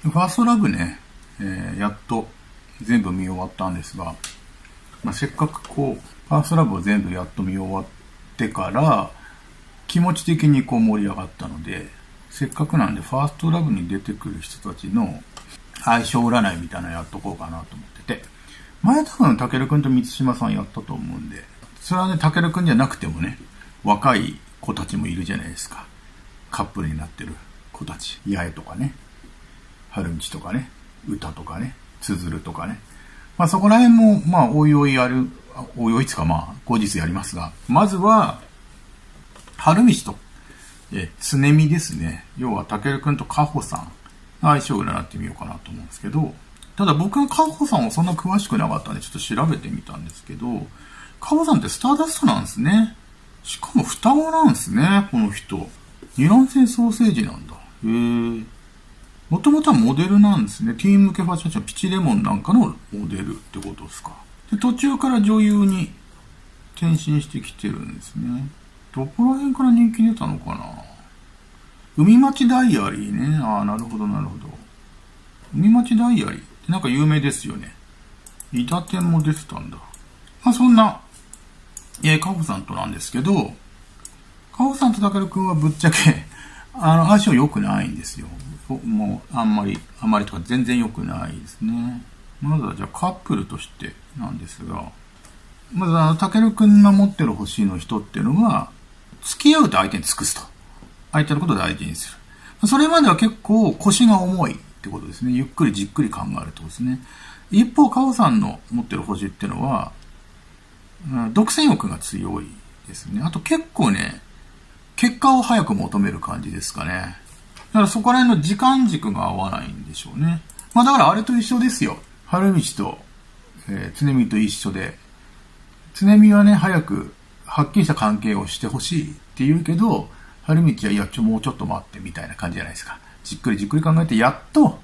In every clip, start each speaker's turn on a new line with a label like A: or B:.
A: ファーストラブね、やっと全部見終わったんですが、せっかくこう、ファーストラブを全部やっと見終わってから、気持ち的にこう盛り上がったので、せっかくなんでファーストラブに出てくる人たちの相性占いみたいなのやっとこうかなと思ってて、前多分、たけるくんと満島さんやったと思うんで、それはね、たけるくんじゃなくてもね、若い子たちもいるじゃないですか。カップルになってる子たち。八重とかね、春道とかね、歌とかね、つづるとかね。そこら辺も、おいおいやる、おいおいつか後日やりますが、まずは、春道と、つねみですね。要は、たけるくんとかほさん、相性占ってみようかなと思うんですけど、ただ僕はかほさんはそんな詳しくなかったんで、ちょっと調べてみたんですけど、かほさんってスターダストなんですね。しかも双子なんですね、この人。二卵性ソーセージなんだ。もともとはモデルなんですね。ティーン向けファッション誌のピチレモンなんかのモデルってことですか。で、途中から女優に転身してきてるんですね。どこら辺から人気出たのかな。海町ダイアリーね。なるほどなるほど。海町ダイアリーってなんか有名ですよね。伊達店も出てたんだ。そんな、かほさんとなんですけど、かほさんとたけるくんはぶっちゃけ、相性良くないんですよ。もう、あんまりとか全然良くないですね。まずはじゃあカップルとしてなんですが、まずたけるくんが持ってる星の人っていうのは、付き合うと相手に尽くすと。相手のことを大事にする。それまでは結構腰が重いってことですね。ゆっくりじっくり考えるってことですね。一方、かほさんの持ってる星っていうのは、独占欲が強いですね。あと結構ね、結果を早く求める感じですかね。だからそこら辺の時間軸が合わないんでしょうね。だからあれと一緒ですよ。春道と、つねみと一緒で、つねみはね、早くはっきりした関係をしてほしいって言うけど、春道はいや、もうちょっと待ってみたいな感じじゃないですか。じっくり考えて、やっと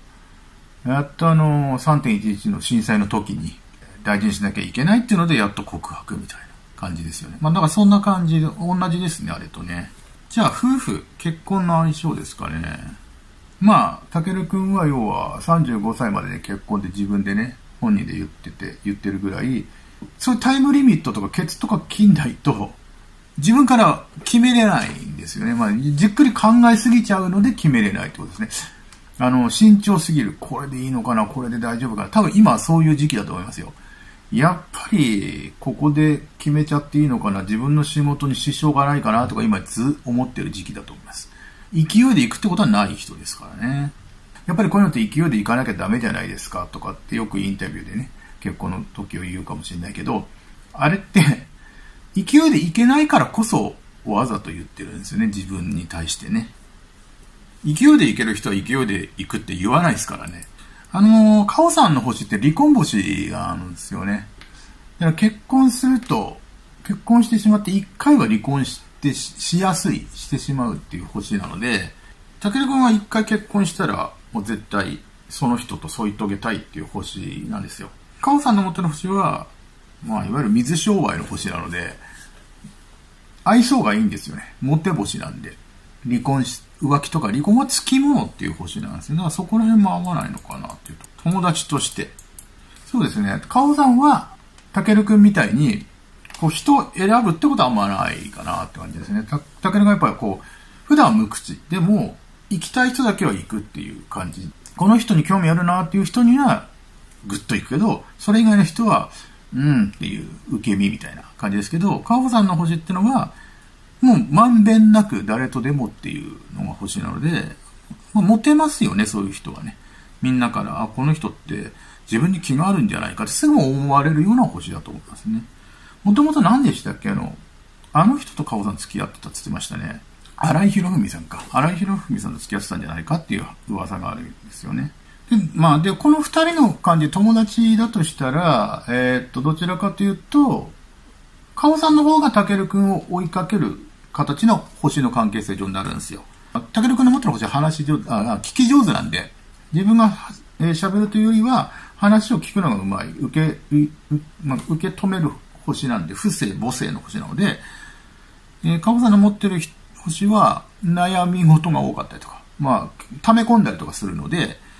A: 3.11 の震災の時に大事にしなきゃいけないっていうので、やっと告白みたいな感じですよね。だからそんな感じで、同じですね、あれとね。じゃあ、夫婦、結婚の相性ですかね。たけるくんは要は35歳までで結婚で自分でね、本人で言ってるぐらい、そういうタイムリミットとかケツとか切んないと、自分から決めれないんですよね。じっくり考えすぎちゃうので決めれないってことですね。慎重すぎる。これでいいのかな、これで大丈夫かな。多分今はそういう時期だと思いますよ。やっぱり、ここで決めちゃっていいのかな、自分の仕事に支障がないかなとか今思ってる時期だと思います。勢いで行くってことはない人ですからね。やっぱりこういうのって勢いで行かなきゃダメじゃないですかとかってよくインタビューでね、結婚の時を言うかもしれないけど、あれって、勢いで行けないからこそわざと言ってるんですよね、自分に対してね。勢いで行ける人は勢いで行くって言わないですからね。かほさんの星って離婚星があるんですよね。だから結婚してしまって一回は離婚してしまうっていう星なので、たけるくんは一回結婚したらもう絶対その人と添い遂げたいっていう星なんですよ。かほさんの持ってる星は、いわゆる水商売の星なので、相性がいいんですよね。モテ星なんで。浮気とか離婚はつきものっていう星なんですよ。だからそこら辺も合わないのかなっていうと。友達として。そうですね。かほさんは、たけるくんみたいに、人を選ぶってことはあんまないかなって感じですね。たけるくんがやっぱり普段は無口。でも、行きたい人だけは行くっていう感じ。この人に興味あるなっていう人には、ぐっと行くけど、それ以外の人は、っていう受け身みたいな感じですけど、かほさんの星ってのは、もうまんべんなく誰とでもっていうのが星なので、モテますよね、そういう人はね。みんなから、この人って自分に気があるんじゃないかってすぐ思われるような星だと思いますね。もともと何でしたっけ、あの人とかほさん付き合ってたって言ってましたね。荒井博文さんか。荒井博文さんと付き合ってたんじゃないかっていう噂があるんですよね。で、この二人の感じ、友達だとしたら、どちらかというと、かほさんの方がたけるくんを追いかける形の星の関係性上になるんですよ。たけるくんの持ってる星は聞き上手なんで、自分が喋るというよりは、話を聞くのがうまい。受け止める星なんで、不正、母性の星なので、かほさんの持ってる星は悩み事が多かったりとか、溜め込んだりとかするので、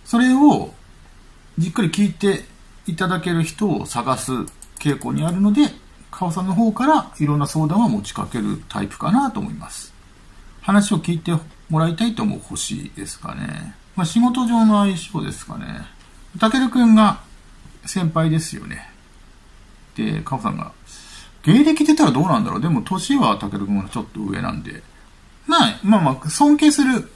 A: それをじっくり聞いていただける人を探す傾向にあるので、カオさんの方からいろんな相談は持ちかけるタイプかなと思います。話を聞いてもらいたいと思う星ですかね。まあ、仕事上の相性ですかね。たけるくんが先輩ですよね。で、カオさんが、芸歴出たらどうなんだろう。でも、年はたけるくんはちょっと上なんで。まあ、尊敬する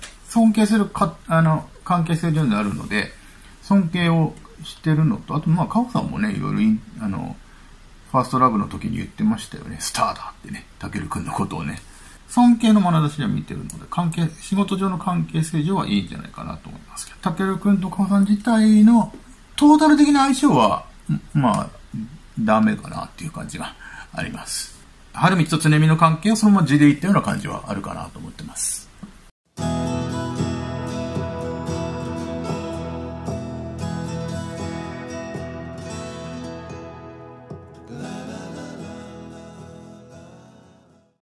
A: 関係性上であるので、尊敬をしてるのと、あと、まあ、カオさんもね、いろいろ、ファーストラブの時に言ってましたよね。スターだってね。たけるくんのことをね。尊敬の眼差しで見てるので、仕事上の関係性上はいいんじゃないかなと思いますけど、たけるくんとカオさん自体のトータル的な相性は、まあ、ダメかなっていう感じがあります。春道とつねみの関係をそのまま地でいったような感じはあるかなと思ってます。